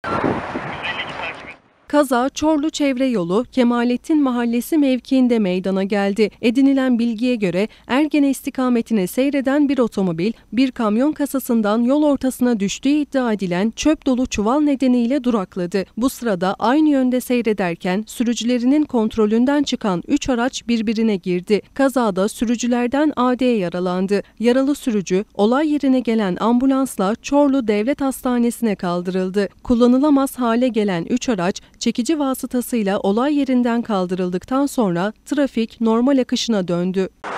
Kaza Çorlu Çevre Yolu Kemalettin Mahallesi mevkiinde meydana geldi. Edinilen bilgiye göre Ergene istikametine seyreden bir otomobil bir kamyon kasasından yol ortasına düştüğü iddia edilen çöp dolu çuval nedeniyle durakladı. Bu sırada aynı yönde seyrederken sürücülerinin kontrolünden çıkan 3 araç birbirine girdi. Kazada sürücülerden AD yaralandı. Yaralı sürücü olay yerine gelen ambulansla Çorlu Devlet Hastanesi'ne kaldırıldı. Kullanılamaz hale gelen 3 araç çekici vasıtasıyla olay yerinden kaldırıldıktan sonra trafik normal akışına döndü.